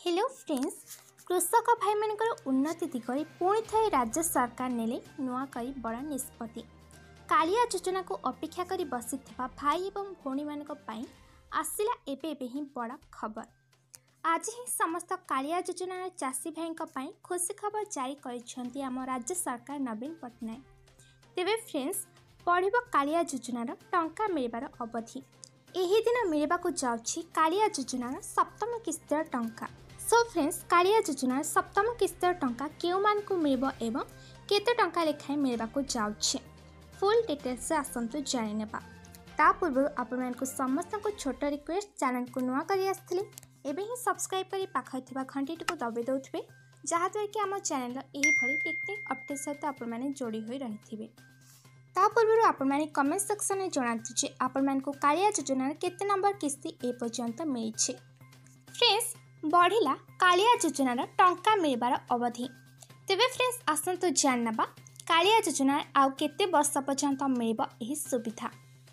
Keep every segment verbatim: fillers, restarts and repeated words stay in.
Hello friends, कृषक भाई मानकर उन्नति दिगरे पुणी थे राज्य सरकार नेले नुआ करी बड़ा निष्पत्ति। कालिया योजना को अपेक्षा करी बसिथिबा भाई एवं भौणी मानक पई आसिला एबे एबे ही बड़ा खबर। आज ही समस्त कालिया योजना चाषी भाई पई खुशी खबर जारी करिसेंती आम राज्य सरकार नवीन पट्टनायक। तेबे फ्रेंड्स, पढ़िबो कालिया योजनार टंका मिलबार अवधि एही दिन मिलबाकू जाउछि कालिया योजनार सप्तम किस्तर टंका। सो फ्रेंड्स, कालिया योजनार सप्तम किस्तर टंका केउ मानकू मिलबो एवं केते टंका लेखाए मिलबाकू जाउछि फुल डिटेल्स से आसंतु जानि नेबा। ता पूर्व आपण मानकू समस्त को छोट रिक्वेस्ट, चैनल को नुआ करी आस्थिले एबे ही सब्सक्राइब करी पाखै थिबा घंटी को दबे दउथबे, जहा द्वारा कि हम चैनल एही भली टेक्निक अपडेट सहित आपण माने जोड़ी होई रहिथिबे। ता पूर्व आपण माने कमेंट सेक्शन में जणांतु जे आपण मानकू कालिया योजनार केते नंबर किस्ती ए पर्यंत मिलिछि। फ्रेंड्स, बढ़िला कालिया योजनार टंका मिलबार अवधि। तेबे फ्रेंड्स, आसंतु जाननबा कालिया योजनार आउ केते वर्ष पर्यंत मिलिबो एही सुविधा।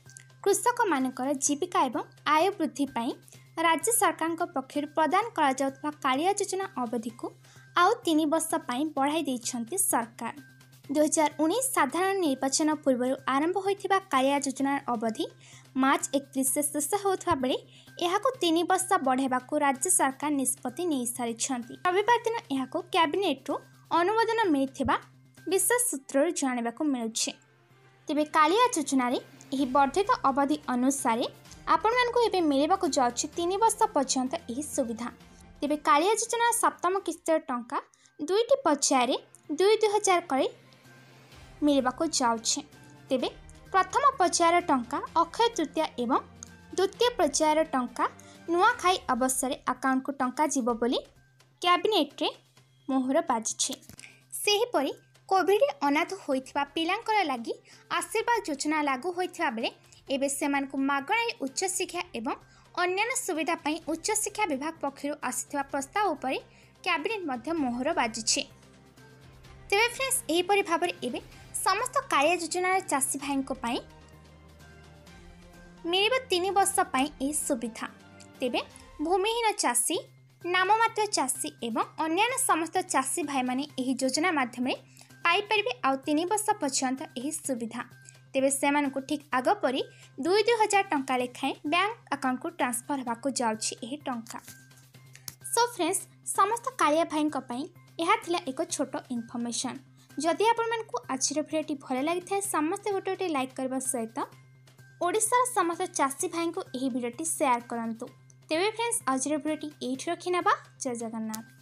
कृषक मानकर जीविका एवं आय वृद्धि पाई राज्य सरकार पक्षर प्रदान करा जाउतबा कालिया योजना अवधि को आउ तीन वर्ष पाई बढ़ाई दैछंती सरकार। दो हज़ार उन्नीस साधारण निर्वाचन पूर्व आरंभ होइथिबा कालिया योजनार अवधि मार्च एकतीस से शेष होता बेले यहाको तीन वर्ष बढ़ाइबाकू राज्य सरकार निष्पत्ति नहीं सारिछंती। रविवार दिन यहाको कैबिनेट रो अनुमोदन मिलिथिबा विशेष सूत्र जानिबाकू मिलुछि। तेबे कालिया योजना रे एही वर्धित अवधि अनुसार आपण मानकू एबे मिलिबाकू जाउछि तीन वर्ष पर्यंत एही सुविधा। तेबे कालिया योजना सप्तम किस्तर टंका दुईटी पर्याय दुई दुई हजार करी मिलबाकू जाउछि। तेबे प्रथम पर्यायर टंका अक्षय तृतीया एवं द्वितीय पर्यायर टंका नुआखाई अवसर अकाउंट को टंका जीव बोली कैबिनेट रे मोहर बाजिछि। सेहीपरि कोविड अनाथ होइथिबा पिलांकर लागि आशीर्वाद योजना लागू होइथिबा बेले एबे सेमानकु मागणारे उच्च शिक्षा एवं अन्यान्य सुविधा पई उच्च शिक्षा विभाग पक्षरु आसिथिबा प्रस्ताव उपरि कैबिनेट मध्य मोहर बाजिछि। तेबे फ्रेंड्स, एहीपरि भाबरे एबे समस्त कालिया योजनार चाषी भाई पाई मिलिब तीन वर्ष पाई ए सुविधा। तेबे भूमिहीन चाषी, नाममात्र चाषी एवं अन्यान्य समस्त चाषी भाई माने एही योजना माध्यम पाई परिबे आउ तीन वर्ष पर्यंत एही सुविधा। तेबे सेमानकु ठीक आग परी दुई दुई हजार टंका लेखाएं बैंक अकाउंट को ट्रांसफर होबाकू जाउछि एही टंका। सो फ्रेंड्स, समस्त कालिया भाई पाई यह थिला एक छोट इनफॉरमेशन। जदि आपण मानकू आज भिडियोटी भल लगी था समस्त गोटे गोटे लाइक करबा सहित ओडिशार समस्त चाषी भाई को यही भिडियोटी शेयर करंतु। तेबे फ्रेंड्स, आज भिडियोटी एठी रखि नेबा। जय जगन्नाथ।